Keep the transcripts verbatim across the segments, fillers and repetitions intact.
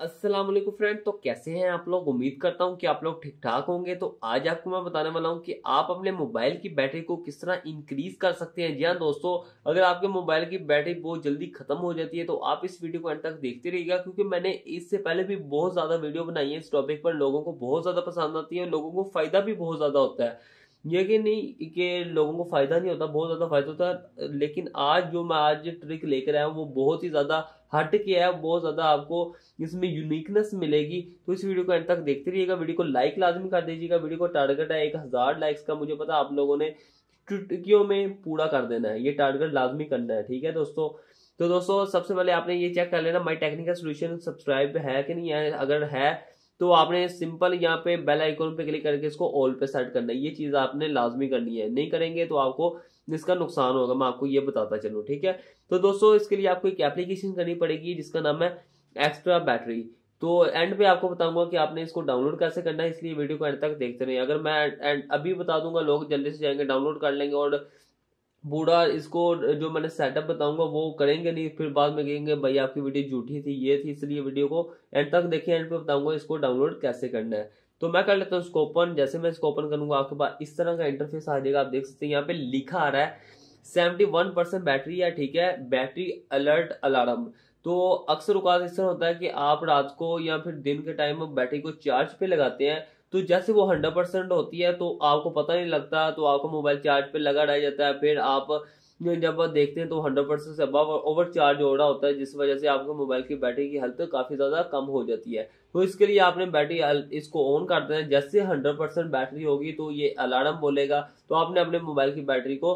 अस्सलाम वालेकुम फ्रेंड। तो कैसे हैं आप लोग? उम्मीद करता हूं कि आप लोग ठीक ठाक होंगे। तो आज आपको मैं बताने वाला हूं कि आप अपने मोबाइल की बैटरी को किस तरह इंक्रीज कर सकते हैं। जी हाँ दोस्तों, अगर आपके मोबाइल की बैटरी बहुत जल्दी खत्म हो जाती है तो आप इस वीडियो को अंत तक देखते रहिएगा, क्योंकि मैंने इससे पहले भी बहुत ज्यादा वीडियो बनाई है इस टॉपिक पर। लोगों को बहुत ज्यादा पसंद आती है, लोगों को फायदा भी बहुत ज्यादा होता है। ये कि नहीं कि लोगों को फायदा नहीं होता, बहुत ज्यादा फायदा होता है। लेकिन आज जो मैं आज ट्रिक लेकर आया हूँ वो बहुत ही ज्यादा हट के है, बहुत ज्यादा आपको इसमें यूनिकनेस मिलेगी। तो इस वीडियो को अंत तक देखते रहिएगा। वीडियो को लाइक लाजमी कर दीजिएगा। वीडियो को टारगेट है एक हजार लाइक्स का, मुझे पता आप लोगों ने चुटकियों में पूरा कर देना है, ये टारगेट लाजमी करना है। ठीक है दोस्तों, तो दोस्तों सबसे पहले आपने ये चेक कर लेना माई टेक्निकल सोल्यूशन सब्सक्राइब है कि नहीं है। अगर है तो आपने सिंपल यहाँ पे बेल आइकॉन पे क्लिक करके इसको ऑल पे सेट करना है। ये चीज आपने लाजमी करनी है, नहीं करेंगे तो आपको इसका नुकसान होगा, मैं आपको ये बताता चलूं। ठीक है, तो दोस्तों इसके लिए आपको एक एप्लीकेशन करनी पड़ेगी जिसका नाम है एक्स्ट्रा बैटरी। तो एंड पे आपको बताऊंगा कि आपने इसको डाउनलोड कैसे करना है, इसलिए वीडियो को एंड तक देखते रहिए। अगर मैं एंड अभी बता दूंगा लोग जल्दी से जाएंगे डाउनलोड कर लेंगे और पूरा इसको जो मैंने सेटअप बताऊंगा वो करेंगे नहीं, फिर बाद में कहेंगे भाई आपकी वीडियो झूठी थी ये थी। इसलिए वीडियो को एंड तक देखिए, एंड पे बताऊंगा इसको डाउनलोड कैसे करना है। तो मैं कर लेता हूँ इसको ओपन। जैसे मैं इसको ओपन करूंगा आपके पास इस तरह का इंटरफेस आ जाएगा। आप देख सकते हैं यहाँ पे लिखा आ रहा है सेवेंटी वन परसेंट बैटरी है। ठीक है, बैटरी अलर्ट अलार्म। तो अक्सर औकात इस तरह होता है कि आप रात को या फिर दिन के टाइम बैटरी को चार्ज पे लगाते हैं, तो जैसे वो हंड्रेड परसेंट होती है तो आपको पता नहीं लगता, तो आपका मोबाइल चार्ज पे लगा रह जाता है। फिर आप जब आप देखते हैं तो हंड्रेड परसेंट से अबव ओवर चार्ज हो रहा होता है, जिस वजह से आपके मोबाइल की बैटरी की हेल्थ काफी ज्यादा कम हो जाती है। तो इसके लिए आपने बैटरी इसको ऑन कर देना है। जैसे हंड्रेड परसेंट बैटरी होगी तो ये अलार्म बोलेगा, तो आपने अपने मोबाइल की बैटरी को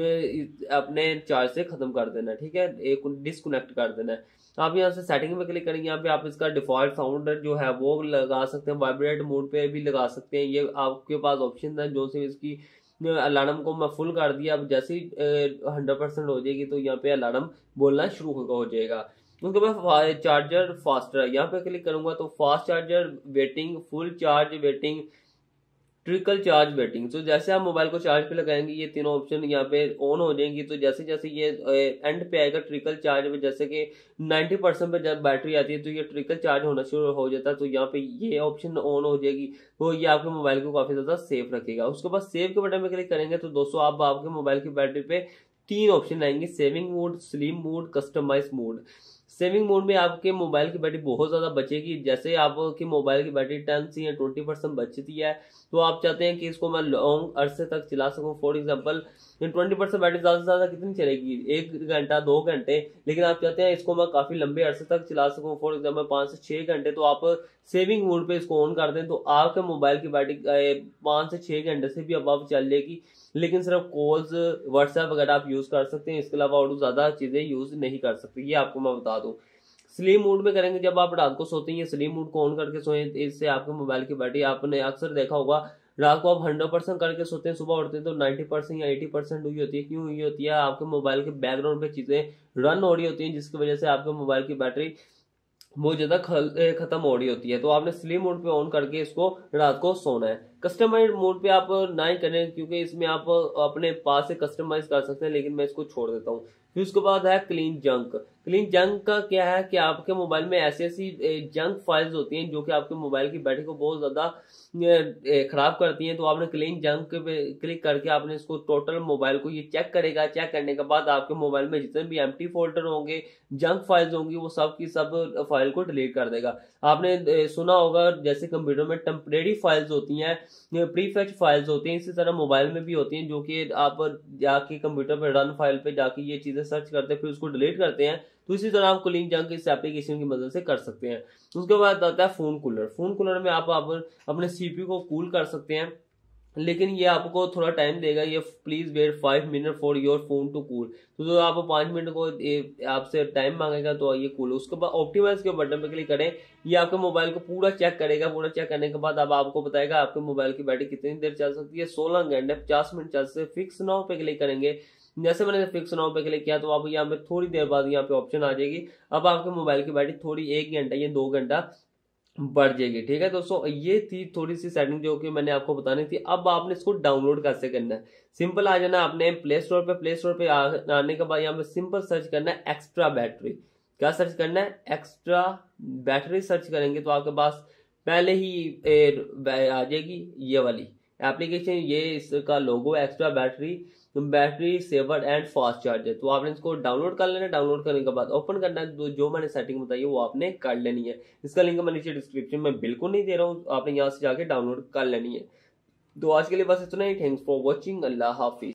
अपने चार्ज से खत्म कर देना है। ठीक है, एक डिस्कनेक्ट कर देना है। आप यहाँ से सेटिंग में क्लिक करेंगे, यहाँ पे आप इसका डिफॉल्ट साउंड जो है वो लगा सकते हैं, वाइब्रेट मोड पे भी लगा सकते हैं। ये आपके पास ऑप्शन है। जो से इसकी अलार्म को मैं फुल कर दिया, अब जैसे ही हंड्रेड परसेंट हो जाएगी तो यहाँ पे अलार्म बोलना शुरू हो जाएगा। उसके बाद चार्जर फास्टर, यहाँ पे क्लिक करूंगा तो fast charger waiting, full charge waiting, trickle charge waiting. तो जैसे आप मोबाइल को चार्ज पे लगाएंगे ये तीनों ऑप्शन यहाँ पे ऑन हो जाएंगी। तो जैसे जैसे ये एंड पे आएगा ट्रिकल चार्ज में, जैसे कि नाइन्टी परसेंट पे जब बैटरी आती है तो ये ट्रिकल चार्ज होना शुरू हो जाता है, तो यहाँ पे ये ऑप्शन ऑन हो जाएगी। तो ये आपके मोबाइल को काफी ज्यादा सेफ रखेगा। उसके बाद सेव के बटन में क्लिक करेंगे तो दोस्तों आप आपके मोबाइल की बैटरी पे तीन ऑप्शन आएंगे, saving mode, slim mode, customize mode. Saving mode में आपके मोबाइल की बैटरी बहुत ज्यादा बचेगी। जैसे आपकी मोबाइल की बैटरी टेन से या ट्वेंटी परसेंट बचती है तो आप चाहते हैं कि इसको मैं लॉन्ग अरसे तक चला सकूं। For example twenty percent battery ज्यादा से ज्यादा कितनी चलेगी, एक घंटा दो घंटे, लेकिन आप चाहते हैं इसको मैं काफी लंबे अरसे तक चला सकूं, फॉर एग्जाम्पल पांच से छह घंटे। तो आप सेविंग मोड पे इसको ऑन कर दें तो आपके मोबाइल की बैटरी पांच से छह घंटे से भी अब चल जाएगी, लेकिन सिर्फ कॉल्स व्हाट्सएप वगैरह आप यूज कर सकते हैं। इसके अलावा और ज्यादा चीजें यूज नहीं कर सकते, ये आपको मैं बता दूं। स्लीप मोड में करेंगे जब आप रात को सोते हैं, स्लीप मोड को ऑन करके सोएं, इससे आपके मोबाइल की बैटरी, आपने अक्सर देखा होगा रात को आप हंड्रेड परसेंट करके सोते हैं, सुबह उठते हैं तो नाइन्टी परसेंट या एटी परसेंट हुई होती है। क्यों हुई होती है? आपके मोबाइल के बैकग्राउंड पे चीजें रन हो रही होती हैं, जिसकी वजह से आपके मोबाइल की बैटरी बहुत ज्यादा खत्म हो रही होती है। तो आपने स्लीप मोड पे ऑन करके इसको रात को सोना है। कस्टमाइज मोड पे आप ना ही करें, क्योंकि इसमें आप अपने पास से कस्टमाइज कर सकते हैं, लेकिन मैं इसको छोड़ देता हूँ। फिर उसके बाद है क्लीन जंक। क्लीन जंक का क्या है कि आपके मोबाइल में ऐसी ऐसी जंक फाइल्स होती हैं जो कि आपके मोबाइल की बैटरी को बहुत ज्यादा खराब करती हैं। तो आपने क्लीन जंक पे क्लिक करके आपने इसको टोटल मोबाइल को ये चेक करेगा। चेक करने के बाद आपके मोबाइल में जितने भी एम्प्टी फोल्डर होंगे, जंक फाइल्स होंगी, वो सब की सब फाइल को डिलीट कर देगा। आपने सुना होगा जैसे कंप्यूटर में टेम्परेरी फाइल्स होती हैं, प्रीफेच फाइल्स होती हैं, इसी तरह मोबाइल में भी होती हैं, जो कि आप जाके कंप्यूटर पे रन फाइल पे जाके ये चीजें सर्च करते हैं फिर उसको डिलीट करते हैं। तो इसी तरह आप क्लीन जंक इस एप्लीकेशन की मदद से कर सकते हैं। उसके बाद आता है फोन कूलर। फोन कूलर में आप, आप अपने सीपीयू को कूल कर सकते हैं, लेकिन ये आपको थोड़ा टाइम देगा। ये please wait five minute for your phone to cool. तो जो आप पांच मिनट को आपसे टाइम मांगेगा तो ये कूल। उसके बाद ऑप्टिमाइज के बटन पे क्लिक करें, ये आपके मोबाइल को पूरा चेक करेगा। पूरा चेक करने के बाद अब आपको बताएगा आपके मोबाइल की बैटरी कितनी देर चल सकती है। सोलह घंटे पचास मिनट चल सकते। फिक्स नाउ पे क्लिक करेंगे। जैसे मैंने फिक्स नाउ पे क्लिक किया तो आप यहाँ पे थोड़ी देर बाद यहाँ पे ऑप्शन आ जाएगी, अब आपके मोबाइल की बैटरी थोड़ी एक घंटा या दो घंटा बढ़ जाएगी। ठीक है दोस्तों, ये थी थोड़ी सी सेटिंग जो कि मैंने आपको बतानी थी। अब आपने इसको डाउनलोड कैसे करना है, सिंपल आ जाना आपने प्ले स्टोर पे। प्ले स्टोर पे आने के बाद यहाँ पे सिंपल सर्च करना है एक्स्ट्रा बैटरी। क्या सर्च करना है? एक्स्ट्रा बैटरी सर्च करेंगे तो आपके पास पहले ही ए, आ जाएगी ये वाली एप्लीकेशन। ये इसका logo extra battery battery saver and fast charger. तो आपने इसको डाउनलोड कर लेना है। डाउनलोड करने के बाद ओपन करना है। तो जो मैंने सेटिंग बताई है वो आपने कर लेनी है। इसका लिंक मैं नीचे डिस्क्रिप्शन में बिल्कुल नहीं दे रहा हूँ, आपने यहाँ से जाके डाउनलोड कर लेनी है। तो आज के लिए बस इतना ही। Thanks for watching. अल्लाह हाफिज।